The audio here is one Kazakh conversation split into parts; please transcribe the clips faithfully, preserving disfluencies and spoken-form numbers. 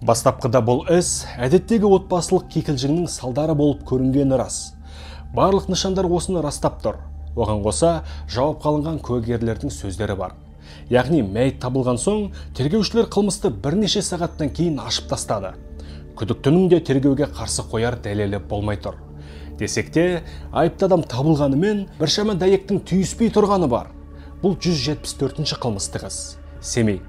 Бастапқыда бұл іс әдеттегі отбасылық кикілжіңнің салдары болып көрінгені рас. Барлық нышандар осыны растап тұр. Оған қоса жауапқа алынған куәгерлердің сөздері бар. Яғни мәйіт табылған соң тергеушілер қылмысты бірнеше сағаттан кейін ашып тастады. Күдіктінің де тергеуге қарсы қояр дәлелі болмай тұр. Десек те, айыпты адам табылғанымен біршама дәйектің түйіспей тұрғаны бар. Бұл жүз жетпіс төртінші қылмыстық іс. Семей.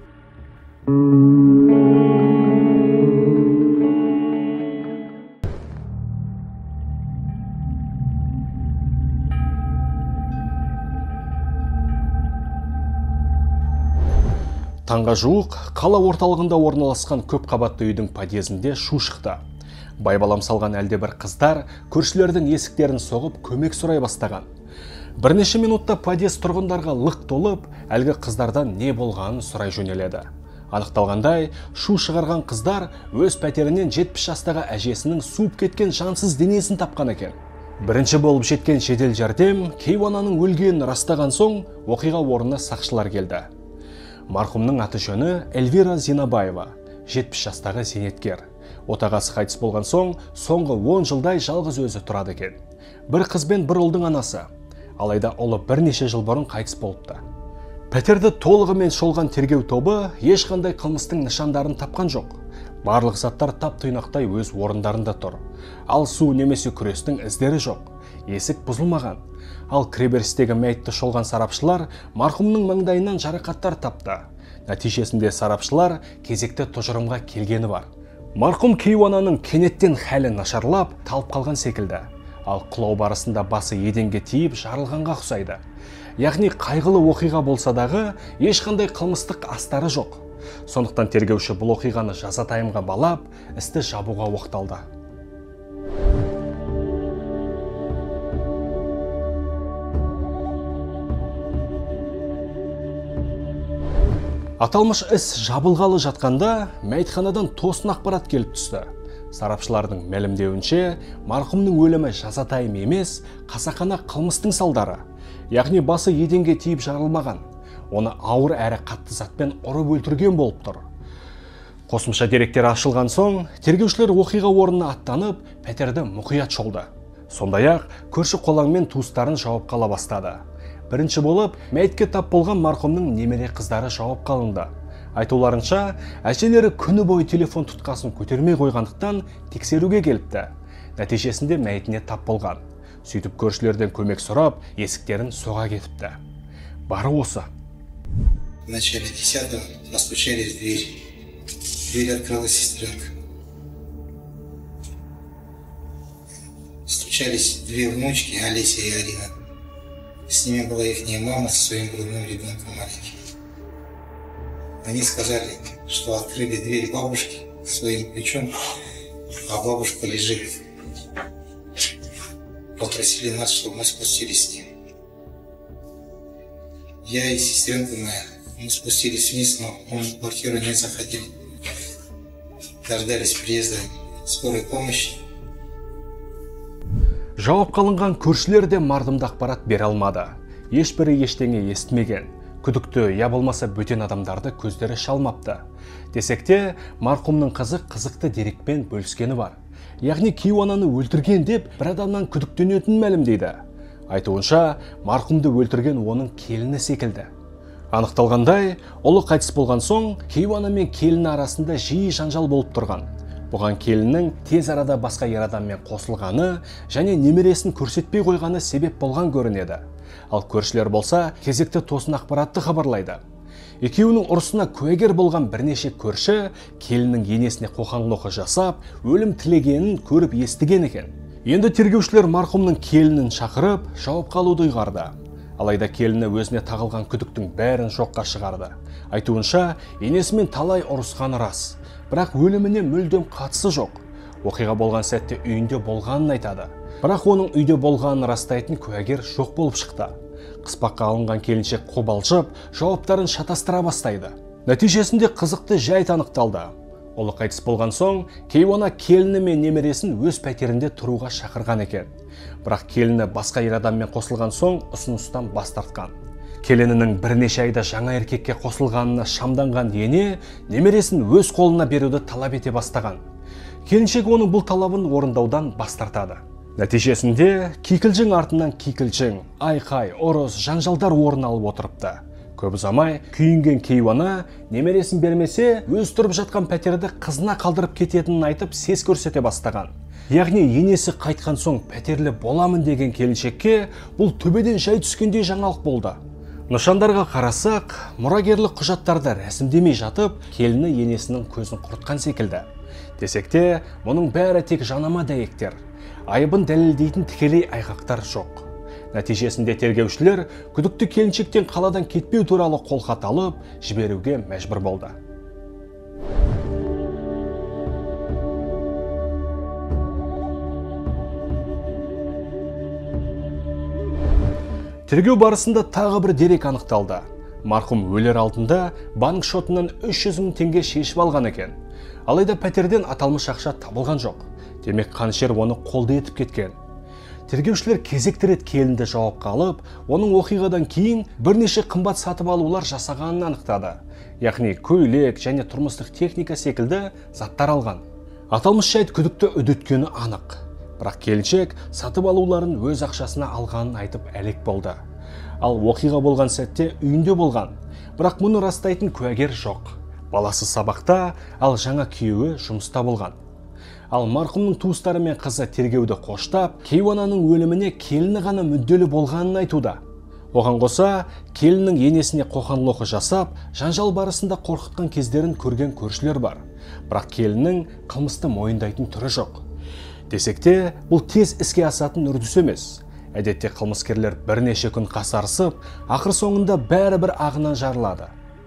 Таңға жуық қала орталығында орналасқан көп қабатты үйдің подъезінде шу шықты. Байбалам салған әлде бір қыздар көршілердің есіктерін соғып көмек сұрай бастаған. Бірнеше минутта подъезд тұрғындарға лық толып, әлгі қыздардан не болғанын сұрай жөнеледі. Анықталғандай, шу шығарған қыздар өз пәтерінен жетпіс жастағы әжесінің суып кеткен жансыз денесін тапқан екен. Бірінші болып жеткен жедел жәрдем кейуананың өлгенін растаған соң оқиға орнына сақшылар келді. Марқұмның аты жөні Эльвира Зинабаева, жетпіс жастағы зейнеткер. Отағасы қайтыс болған соң, соңғы он жылдай жалғыз өзі тұрады екен. Бір қыз бен бір ұлдың анасы. Алайда ұлы бірнеше жыл бұрын қайтыс болыпты. Пәтерді толығымен шолған тергеу тобы ешқандай қылмыстың нышандарын тапқан жоқ. Барлық заттар тап-тұйнақтай өз орындарында тұр. Ал су немесе күрестің іздері жоқ. Есік бұзылмаған. Ал кіреберістегі мәйітті шолған сарапшылар марқұмның маңдайынан жарақаттар тапты. Нәтижесінде сарапшылар кезекті тұжырымға келгені бар. Марқұм кейуананың кенеттен хәлі нашарлап, талып қалған секілді. Ал құлау барысында басы еденге тиіп жарылғанға ұқсайды. Яғни қайғылы оқиға болса дағы ешқандай қылмыстық астары жоқ. Сондықтан тергеуші бұл оқиғаны жазатайымға балап, істі жабуға оқталды. Аталмыш іс жабылғалы жатқанда мәйітханадан тосын ақпарат келіп түсті. Сарапшылардың мәлімдеуінше, марқұмның өлімі жазатайым емес, қасақана қылмыстың салдары. Яғни басы еденге тиіп жарылмаған. Оны ауыр әрі қатты затпен ұрып өлтірген болып тұр. Қосымша деректер ашылған соң, тергеушілер оқиға орнына аттанып, пәтерді мұқият шолды. Сондай-ақ көрші қолаңмен туыстарын жауапқа ала бастады. Бірінші болып, мәйітке тап болған марқұмның немере қыздары жауапқа алынды. Айтуларынша, әжелері күні бойы телефон тұтқасын көтермей қойғандықтан тексеруге келіпті. Нәтижесінде мәйітіне тап болған. Сөйтіп көршілерден көмек сұрап, есіктерін соға кетіпті. Бары осы. В начале десятого постучались в дверь. Дверь открыла сестренка. Стучались две внучки, Олеся и Арина. С ними была их мама со своим грудным ребенком маленьким. Они сказали, что открыли дверь бабушки своим плечом, а бабушка лежит. Попросили нас, чтобы мы спустились с ним. Я и сестренка моя, мы спустились вниз, но мы в квартиру не заходили. Дождались приезда скорой помощи. Жауапқа алынған көршілер де мардымды ақпарат бере алмады. Ешбірі ештеңе естімеген. Күдікті я болмаса бөтен адамдарды көздері шалмапты. Десек те, марқұмның қызы қызықты дерекпен бөліскені бар. Яғни кейуананы өлтірген деп бір адамнан күдіктенетінін мәлімдейді. Айтуынша, марқұмды өлтірген оның келіні секілді. Анықталғандай, ұлы қайтыс болған соң, кейуана мен келіні арасында жиі жанжал болып тұрған. Бұған келіннің тез арада басқа ер адаммен қосылғаны және немересін көрсетпей қойғаны себеп болған көрінеді. Ал көршілер болса, кезекті тосын ақпаратты хабарлайды. Екеуінің ұрысына куәгер болған бірнеше көрші келіннің енесіне қоқан-лоққы жасап, өлім тілегенін көріп естіген екен. Енді тергеушілер марқұмның келінін шақырып, жауапқа алуды ұйғарды. Алайда келіні өзіне тағылған күдіктің бәрін жоққа шығарды. Айтуынша, енесімен талай ұрысқаны рас. Бірақ өліміне мүлдем қатысы жоқ. Оқиға болған сәтте үйінде болғанын айтады. Бірақ оның үйде болғанын растайтын куәгер жоқ болып шықты. Қыспаққа алынған келіншек қобалжып, жауаптарын шатастыра бастайды. Нәтижесінде қызықты жайт анықталды. Ұлы қайтыс болған соң, кейуана келіні мен немересін өз пәтерінде тұруға шақырған екен. Бірақ келіні басқа ер адаммен қосылған соң ұсыныстан бас тартқан. Келінінің бірнеше айда жаңа еркекке қосылғанына шамданған ене немересін өз қолына беруді талап ете бастаған. Келіншек оның бұл талабын орындаудан бас тартады. Нәтижесінде кикілжің артынан кикілжің, айқай, ұрыс, жанжалдар орын алып отырыпты. Көп ұзамай күйінген Кейуана немересін бермесе, өз тұрып жатқан пәтерді қызына қалдырып кететінін айтып сес көрсете бастаған. Яғни енесі қайтқан соң пәтерлі боламын деген келіншекке бұл төбеден жай түскендей жаңалық болды. Нышандарға қарасақ, мұрагерлік құжаттарды рәсімдемей жатып, келіні енесінің көзін құртқан секілді. Десек те, мұның бәрі тек жанама дәйектер. Айыбын дәлелдейтін тікелей айғақтар жоқ. Нәтижесінде тергеушілер күдікті келіншектен қаладан кетпеу туралы қолхат алып, жіберуге мәжбүр болды. Тергеу барысында тағы бір дерек анықталды. Марқұм өлер алдында банк шотынан үш жүз мың теңге шешіп алған екен. Алайда пәтерден аталмыш ақша табылған жоқ. Демек қанішер оны қолды етіп кеткен. Тергеушілер кезекті рет келінді жауапқа алып, оның оқиғадан кейін бірнеше қымбат сатып алулар жасағанын анықтады. Яғни көйлек және тұрмыстық техника секілді заттар алған. Аталмыш жайт күдікті үдеткені анық. Бірақ келіншек сатып алуларын өз ақшасына алғанын айтып әлек болды. Ал оқиға болған сәтте үйінде болған. Бірақ мұны растайтын куәгер жоқ. Баласы сабақта, ал жаңа күйеуі жұмыста болған. Ал марқұмның туыстары мен қызы тергеуді қоштап, Кейуананың өліміне келіні ғана мүдделі болғанын айтуда. Оған қоса, келіннің енесіне қоқан-лоққы жасап, жанжал барысында қорқытқан кездерін көрген көршілер бар. Бірақ келіннің қылмысты мойындайтын түрі жоқ. Десек те, бұл тез іске асатын үрдіс емес. Әдетте қылмыскерлер бірнеше күн қасарысып, ақыр соңында бәрі бір ағынан жарылады.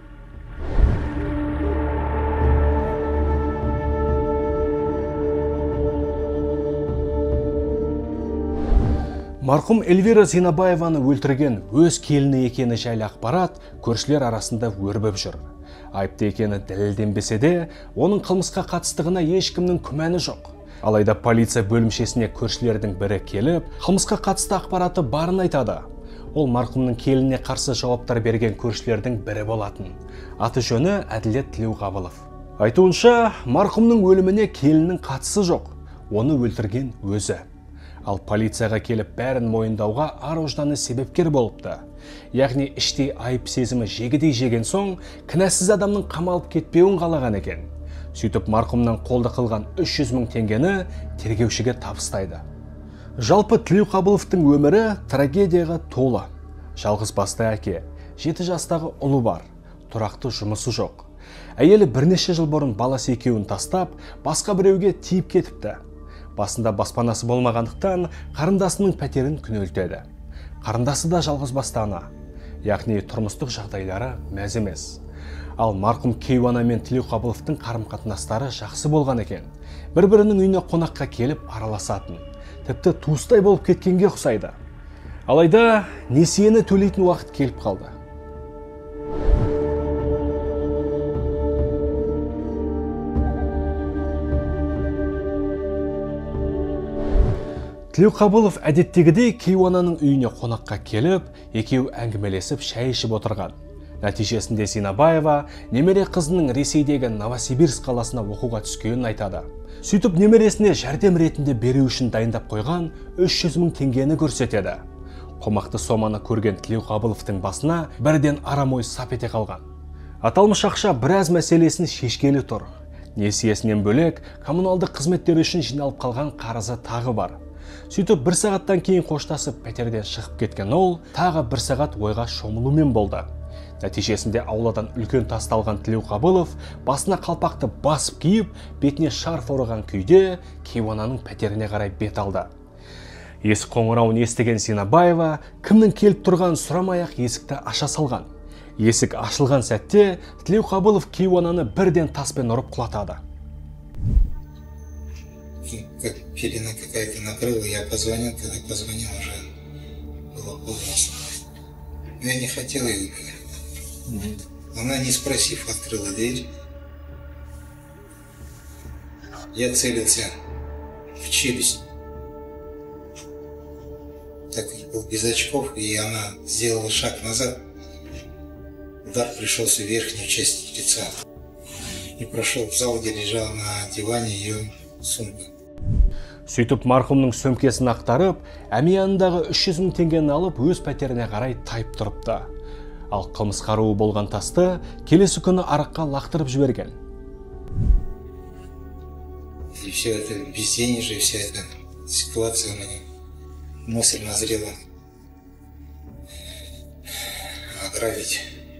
Марқұм Эльвира Зинабаеваны өлтірген өз келіні екені жайлы ақпарат көршілер арасында өрбіп жүр. Айыпты екені дәлелденбесе де, оның қылмысқа қатыстығына ешкімнің күмәні жоқ. Алайда полиция бөлімшесіне көршілердің бірі келіп, қылмысқа қатысты ақпараты барын айтады. Ол марқұмның келініне қарсы жауаптар берген көршілердің бірі болатын. Аты жөні Әділет Тілеуқабылов. Айтуынша, марқұмның өліміне келіннің қатысы жоқ. Оны өлтірген өзі. Ал полицияға келіп бәрін мойындауға ар-ожданы себепкер болыпты. Яғни іштей айып сезімі жегідей жеген соң, кінәсіз адамның қамалып кетпеуін қалаған екен. Сөйтіп марқұмнан қолды қылған үш жүз мың теңгені тергеушіге табыстайды. Жалпы Тілеуқабыловтың өмірі трагедияға толы. Жалғыз басты әке, жеті жастағы ұлы бар, тұрақты жұмысы жоқ. Әйелі бірнеше жыл бұрын баласы екеуін тастап, басқа біреуге тиіп кетіпті. Басында баспанасы болмағандықтан қарындасының пәтерін күнелтеді. Қарындасы да жалғыз басты ана. Яғни тұрмыстық жағдайлары мәз емес. Ал марқұм Кейуана мен Тілеуқабыловтың қарым-қатынастары жақсы болған екен. Бір-бірінің үйіне қонаққа келіп араласатын. Тіпті туыстай болып кеткенге ұқсайды. Алайда несиені төлейтін уақыт келіп қалды. Тілеуқабылов әдеттегідей Кейуананың үйіне қонаққа келіп, екеу әңгімелесіп шай ішіп отырған. Нәтижесінде Зинабаева немере қызының Ресейдегі Новосибирск қаласына оқуға түскенін айтады. Сөйтіп немересіне жәрдем ретінде беру үшін дайындап қойған үш жүз мың теңгені көрсетеді. Қомақты соманы көрген Тілеуқабыловтың басына бірден арам ой сап ете қалған. Аталмыш ақша біраз мәселесін шешкелі тұр. Несиесінен бөлек коммуналдық қызметтер үшін жиналып қалған қарызы тағы бар. Сөйтіп бір сағаттан кейін қоштасып пәтерден шығып кеткен ол тағы бір сағат ойға шомылумен болды. Нәтижесінде ауладан үлкен тасталған Тілеуқабылов басына қалпақты басып киіп, бетіне шарф ораған күйде Кейуананың пәтеріне қарай бет алды. Есік қоңырауын естіген Зинабаева кімнің келіп тұрғанын сұрамай-ақ есікті аша салған. Есік ашылған сәтте Тілеуқабылов Кейуананы бірден таспен ұрып құлатады. Как пелена какая-то накрыла, я позвонил, когда позвонил, уже было полностью. Я не хотел ее убивать. Она, не спросив, открыла дверь. Я целился в челюсть. Так как был без очков, и она сделала шаг назад, Удар пришелся в верхнюю часть лица и прошел в зал, где лежала на диване ее сумка. Сөйтіп марқұмның сөмкесін ақтарып, әмиянындағы үш жүз мың теңгені алып, өз пәтеріне қарай тайып тұрыпты. Ал қылмыс қаруы болған тасты келесі күні араққа лақтырып жіберген. И все это безденежье, вся эта ситуация у меня, мысль назрела ограбить.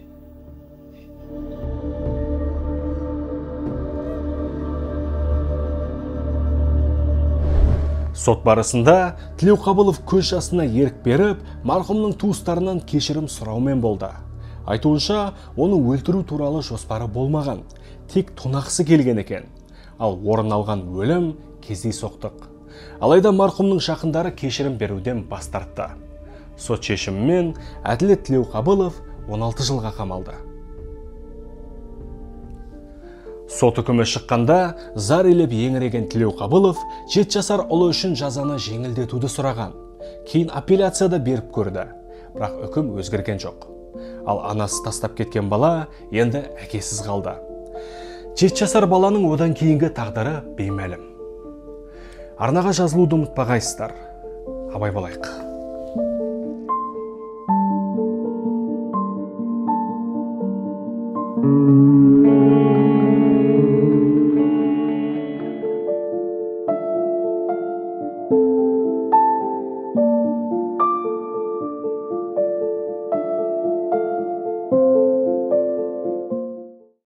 Сот барысында Тілеуқабылов көз жасына ерік беріп, марқұмның туыстарынан кешірім сұраумен болды. Айтуынша, оны өлтіру туралы жоспары болмаған, тек тонақсы келген екен. Ал орын алған өлім кездейсоқтық. Алайда марқұмның жақындары кешірім беруден бас тартты. Сот шешімімен Әділет Тілеуқабылов он алты жылға қамалды. Сот үкімі шыққанда зар илеп еңіреген Тілеуқабылов жеті жасар ұлы үшін жазаны жеңілдетуді сұраған. Кейін апелляцияда беріп көрді, бірақ үкім өзгерген жоқ. Ал анасы тастап кеткен бала енді әкесіз қалды. жеті жасар баланың одан кейінгі тағдыры беймәлім. Арнаға жазылуды ұмытпағайсыздар. Абай болайық.